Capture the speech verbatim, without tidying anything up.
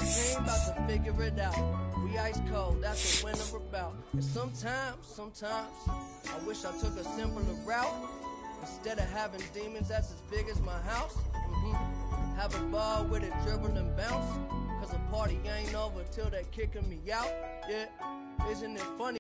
team, about to figure it out. We ice cold, that's what winter about. And sometimes, sometimes, I wish I took a simpler route. Instead of having demons that's as big as my house. Mm-hmm. Have a ball with it, dribble and bounce. Cause a party ain't over till they kicking me out. Yeah, isn't it funny?